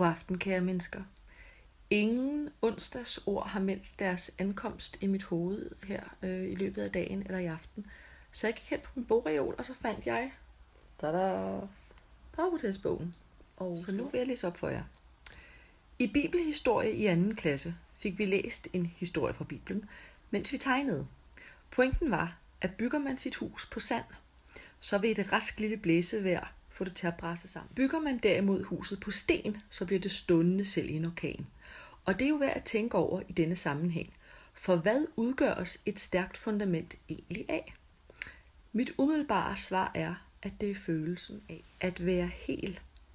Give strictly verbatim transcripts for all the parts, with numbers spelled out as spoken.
God aften, kære mennesker. Ingen onsdagsord har meldt deres ankomst i mit hoved her øh, i løbet af dagen eller i aften. Så jeg gik hen på min bogreol, og så fandt jeg tada, Powertest-bogen. Og så nu vil jeg læse op for jer. I bibelhistorie i anden klasse fik vi læst en historie fra Bibelen, mens vi tegnede. Pointen var, at bygger man sit hus på sand, så vil et rask lille blæsevejr få det til at brasse sammen. Bygger man derimod huset på sten, så bliver det stående selv i en orkan. Og det er jo værd at tænke over i denne sammenhæng. For hvad udgøres et stærkt fundament egentlig af? Mit umiddelbare svar er, at det er følelsen af at være hel.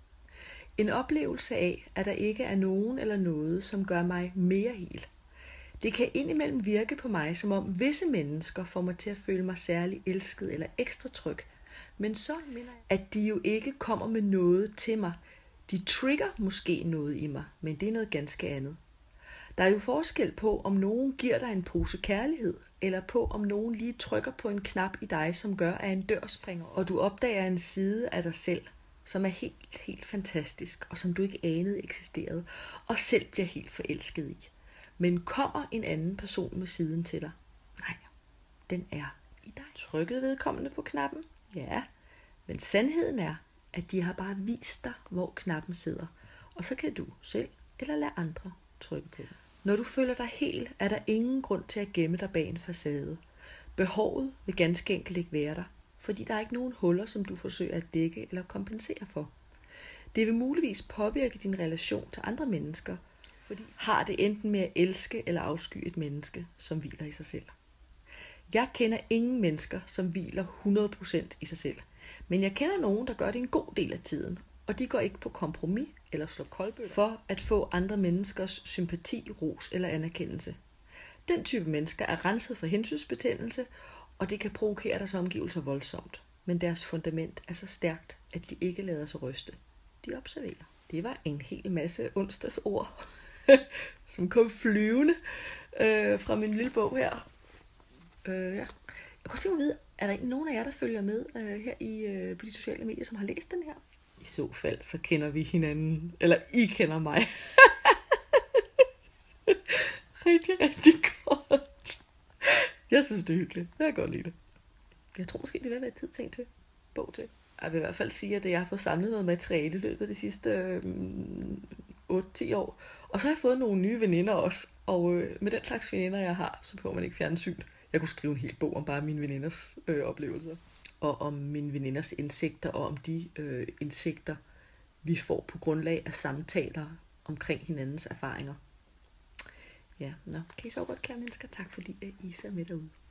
En oplevelse af, at der ikke er nogen eller noget, som gør mig mere hel. Det kan indimellem virke på mig, som om visse mennesker får mig til at føle mig særlig elsket eller ekstra tryg. Men så mener jeg, at de jo ikke kommer med noget til mig. De trigger måske noget i mig, men det er noget ganske andet. Der er jo forskel på, om nogen giver dig en pose kærlighed, eller på, om nogen lige trykker på en knap i dig, som gør, at en dør springer, og du opdager en side af dig selv, som er helt, helt fantastisk, og som du ikke anede eksisterede, og selv bliver helt forelsket i. Men kommer en anden person med siden til dig? Nej, den er i dig. Trykket vedkommende på knappen? Ja, men sandheden er, at de har bare vist dig, hvor knappen sidder, og så kan du selv eller lade andre trykke på den. Når du føler dig hel, er der ingen grund til at gemme dig bag en facade. Behovet vil ganske enkelt ikke være der, fordi der er ikke nogen huller, som du forsøger at dække eller kompensere for. Det vil muligvis påvirke din relation til andre mennesker, fordi har det enten med at elske eller afsky et menneske, som hviler i sig selv. Jeg kender ingen mennesker, som hviler hundrede procent i sig selv, men jeg kender nogen, der gør det en god del af tiden, og de går ikke på kompromis eller slår koldbøtter for at få andre menneskers sympati, ros eller anerkendelse. Den type mennesker er renset for hensynsbetændelse, og det kan provokere deres omgivelser voldsomt, men deres fundament er så stærkt, at de ikke lader sig ryste. De observerer. Det var en hel masse onsdagsord, som kom flyvende øh, fra min lille bog her. Øh, ja. Jeg kunne godt tænke mig at vide, er der ikke nogen af jer, der følger med øh, her i, øh, på de sociale medier, som har læst den her? I så fald, så kender vi hinanden, eller I kender mig. rigtig, rigtig godt. Jeg synes, det er hyggeligt. Jeg kan godt lide det. Jeg tror måske, det vil være tid til til bog til. Jeg vil i hvert fald sige, at jeg har fået samlet noget materiale i løbet af de sidste øh, otte til ti år. Og så har jeg fået nogle nye veninder også. Og øh, med den slags veninder, jeg har, så behøver man ikke fjernsyn. Jeg kunne skrive en hel bog om bare mine veninders øh, oplevelser. Og om mine veninders indsigter, og om de øh, indsigter, vi får på grundlag af samtaler omkring hinandens erfaringer. Ja, nå, kan I så godt, kære mennesker. Tak fordi I er med derude.